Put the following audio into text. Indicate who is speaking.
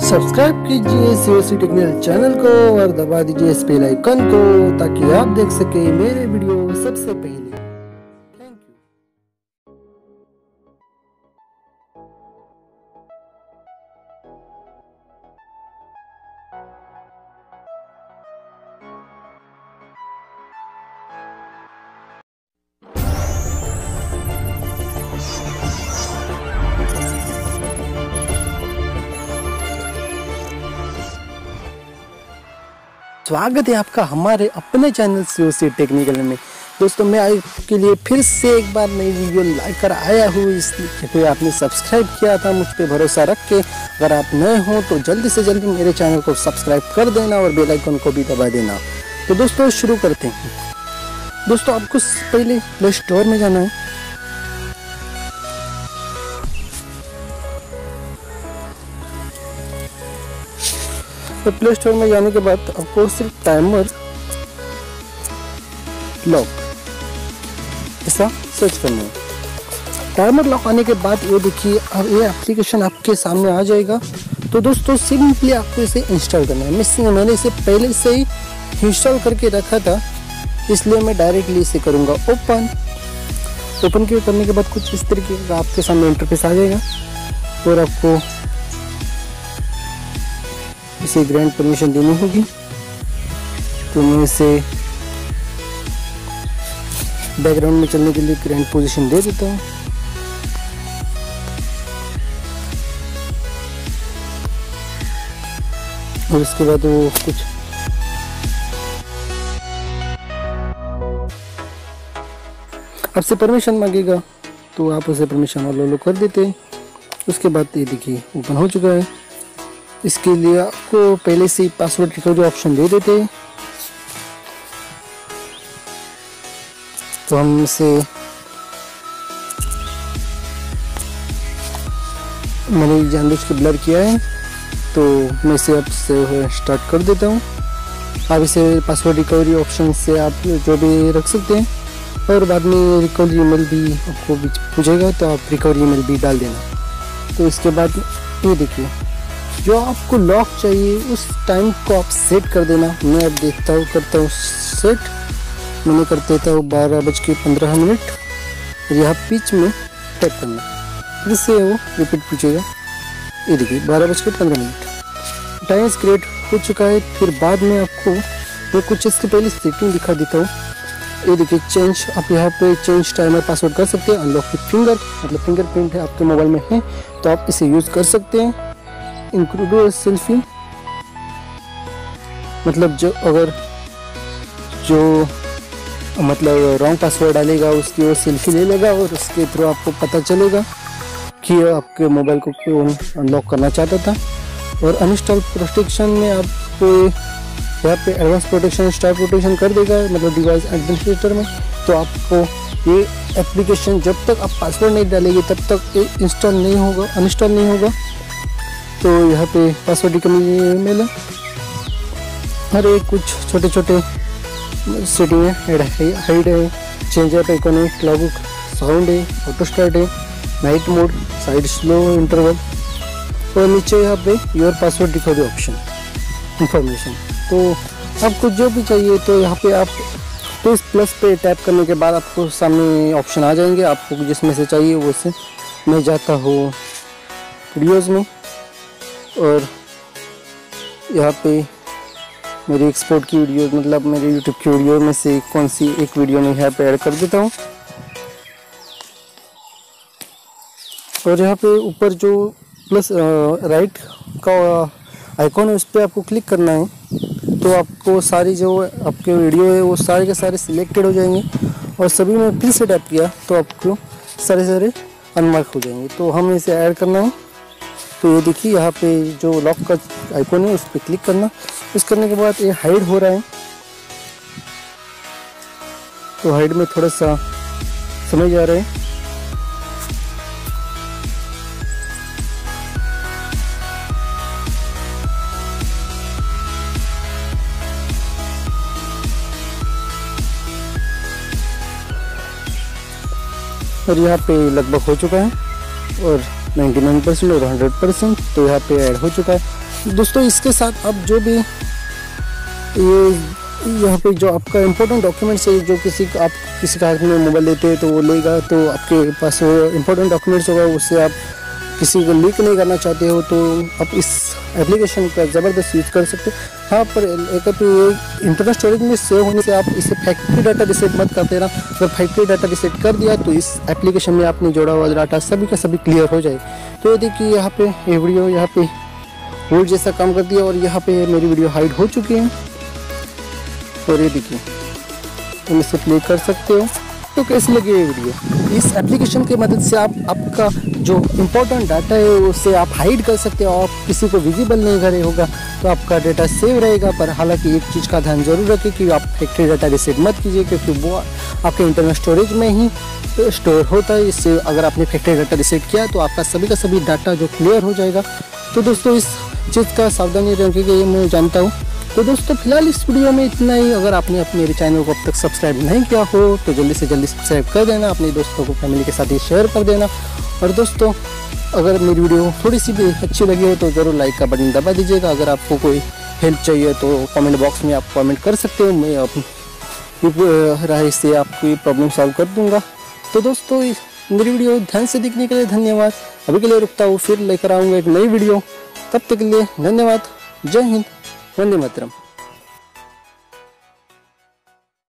Speaker 1: Subscribe कीजिए COC technical channel को और दबा दीजिए इस बेल आइकन को ताकि आप देख सके मेरे वीडियो सबसे पहले। Thank you. स्वागत है आपका हमारे अपने चैनल COC टेक्निकल में। दोस्तों मैं आपके लिए फिर से एक बार नई वीडियो लाकर आया हूँ, इसलिए फिर आपने सब्सक्राइब किया था मुझ पे भरोसा रख के। अगर आप नए हो तो जल्दी से जल्दी मेरे चैनल को सब्सक्राइब कर देना और बेल आइकन को भी दबा देना। तो दोस्तों शुरू करते हैं। दोस्तों आपको पहले प्ले स्टोर में जाना है। तो प्ले स्टोर में जाने के बाद आपको सिर्फ टाइमर लॉक ऐसा सर्च करना है। टाइमर लॉक आने के बाद ये देखिए अब ये एप्लीकेशन आपके सामने आ जाएगा। तो दोस्तों सिंपली आपको इसे इंस्टॉल करना है। मैंने इसे पहले से ही इंस्टॉल करके रखा था, इसलिए मैं डायरेक्टली इसे करूँगा ओपन करने के बाद कुछ इस तरीके का आपके सामने इंटरफेस आ जाएगा और आपको इसे ग्रांट परमिशन देनी होगी। तो मैं इसे बैकग्राउंड में चलने के लिए ग्रांट पोजीशन दे देता हूँ। और इसके बाद वो कुछ आपसे परमिशन मांगेगा, तो आप उसे परमिशन अलाउ कर देते हैं। उसके बाद ये देखिए ओपन हो चुका है। इसके लिए आपको पहले से पासवर्ड रिकवरी ऑप्शन दे देते हैं। तो हम इसे मैंने जानबूझ के ब्लर किया है, तो मैं इसे अब से स्टार्ट कर देता हूँ। आप इसे पासवर्ड रिकवरी ऑप्शन से आप जो भी रख सकते हैं और बाद में रिकवरी ईमेल भी आपको पूछेगा, तो आप रिकवरी ईमेल भी डाल देना। तो इसके बाद ये देखिए जो आपको लॉक चाहिए उस टाइम को आप सेट कर देना। मैं अब करता हूँ सेट। मैंने कर देता हूँ 12:15। यहाँ बीच में टैप करना, फिर से वो रिपीट पूछेगा। ये देखिए 12:15 टाइम क्रिएट हो चुका है। फिर बाद में आपको मैं कुछ इसके पहले सेटिंग दिखा देता हूँ। ये देखिए चेंज, आप यहाँ पे चेंज टाइमर पासवर्ड कर सकते हैं। अनलॉक विद फिंगर, मतलब फिंगरप्रिंट है आपके मोबाइल में है तो आप इसे यूज़ कर सकते हैं। इंक्लूड सेल्फी, मतलब जो रॉन्ग पासवर्ड डालेगा उसकी वो सेल्फी ले लेगा और उसके थ्रू आपको पता चलेगा कि आपके मोबाइल को कौन अनलॉक करना चाहता था। और अनइंस्टॉल प्रोटेक्शन में आपको यहाँ पे एडवांस प्रोटेक्शन स्टार प्रोटेक्शन कर देगा, मतलब डिवाइस एडमिनिस्ट्रेटर में। तो आपको ये एप्लीकेशन जब तक आप पासवर्ड नहीं डालेंगे तब तक ये अनइंस्टॉल नहीं होगा। तो यहाँ पे पासवर्ड रिकवरी मिला और एक कुछ छोटे छोटे सेटिंग है, हाइड है, change app icon, clock sound है, ऑटो स्टार्ट है, night mode, side slow interval और नीचे यहाँ पे your password recovery option information. तो आपको जो भी चाहिए तो यहाँ पे आप तो इस प्लस पे टैप करने के बाद आपको सामने ऑप्शन आ जाएंगे। आपको जिसमें से चाहिए वो से मैं जाता हूँ वीडियोज़ में और यहाँ पे मेरी एक्सपोर्ट की वीडियो, मतलब मेरे यूट्यूब की वीडियो में से कौन सी एक वीडियो में यहाँ पे ऐड कर देता हूँ। और यहाँ पे ऊपर जो प्लस राइट का आइकॉन है उस पर आपको क्लिक करना है। तो आपको सारी जो आपके वीडियो है वो सारे के सारे सिलेक्टेड हो जाएंगे और सभी में फिर से टैप किया तो आपको सारे अनमार्क हो जाएंगे। तो हमें इसे ऐड करना है। तो ये देखिए यहाँ पे जो लॉक का आइकॉन है उस पर क्लिक करना। इस करने के बाद ये हाइड हो रहा है, तो हाइड में थोड़ा सा समय जा रहा है। और यहाँ पे लगभग हो चुका है और 99% और 100%, तो यहाँ पे ऐड हो चुका है। दोस्तों इसके साथ आप जो भी ये यहाँ पे जो आपका इम्पोर्टेंट डॉक्यूमेंट्स है, जो आप किसी का हाथ में मोबाइल लेते हैं तो वो लेगा, तो आपके पास वो इम्पोर्टेंट डॉक्यूमेंट्स होगा, उससे आप किसी को लीक नहीं करना चाहते हो तो आप इस एप्लीकेशन का ज़बरदस्त यूज़ कर सकते हो। हाँ, पर एक इंटरनल स्टोरेज में सेव होने से आप इसे फैक्ट्री डाटा रिसेट मत कर देना। अगर फैक्ट्री डाटा रिसेट कर दिया तो इस एप्लीकेशन में आपने जोड़ा हुआ डाटा सभी का सभी क्लियर हो जाए। तो ये देखिए यहाँ पे ये वीडियो यहाँ पे रोड जैसा काम कर दिया और यहाँ पे मेरी वीडियो हाइड हो चुकी है। और ये देखिए तुम इसे प्ले कर सकते हो। तो कैसी लगी ये वीडियो? इस एप्लीकेशन की मदद से आप आपका जो इम्पोर्टेंट डाटा है उसे आप हाइड कर सकते हो और किसी को विजिबल नहीं करे होगा, तो आपका डाटा सेव रहेगा। पर हालांकि एक चीज़ का ध्यान जरूर रखें कि आप फैक्ट्री डाटा रिसेट मत कीजिए, क्योंकि वो आपके इंटरनल स्टोरेज में ही स्टोर होता है। इससे अगर आपने फैक्ट्री डाटा रिसेट किया तो आपका सभी का सभी डाटा जो क्लियर हो जाएगा। तो दोस्तों इस चीज़ का सावधानी रखेंगे, ये मैं जानता हूँ। तो दोस्तों फिलहाल इस वीडियो में इतना ही। अगर आपने मेरे चैनल को अब तक सब्सक्राइब नहीं किया हो तो जल्दी से जल्दी सब्सक्राइब कर देना, अपने दोस्तों को फैमिली के साथ ही शेयर कर देना। और दोस्तों अगर मेरी वीडियो थोड़ी सी भी अच्छी लगी हो तो ज़रूर लाइक का बटन दबा दीजिएगा। अगर आपको कोई हेल्प चाहिए तो कमेंट बॉक्स में आप कमेंट कर सकते हो, मैं अपनी राय से आपकी प्रॉब्लम सॉल्व कर दूँगा। तो दोस्तों मेरी वीडियो ध्यान से देखने के लिए धन्यवाद। अभी के लिए रुकता हूँ, फिर लेकर आऊँगा एक नई वीडियो। तब तक के लिए धन्यवाद। जय हिंद, वंदे मातरम।